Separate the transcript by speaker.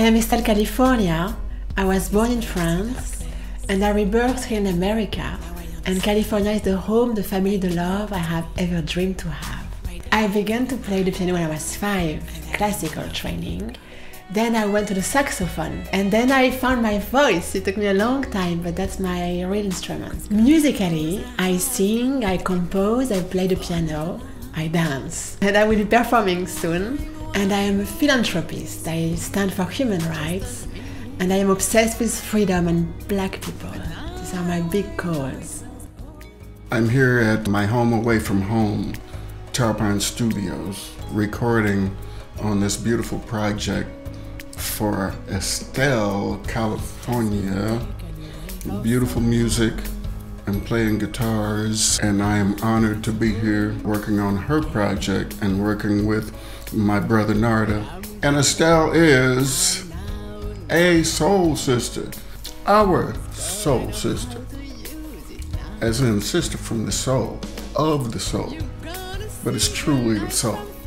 Speaker 1: am Estelle California. I was born in France and I rebirthed here in America, and California is the home, the family, the love I have ever dreamed to have. I began to play the piano when I was 5, classical training. Then I went to the saxophone, and then I found my voice. It took me a long time, but that's my real instrument. Musically, I sing, I compose, I play the piano, I dance. And I will be performing soon. And I am a philanthropist. I stand for human rights, and I am obsessed with freedom and black people. These are my big goals.
Speaker 2: I'm here at my home away from home, Tarpon Studios, recording on this beautiful project for Estelle, California. Beautiful music and playing guitars, and I am honored to be here working on her project and working with my brother Narda. And Estelle is a soul sister, our soul sister, as in sister from the soul, of the soul, but it's truly the soul.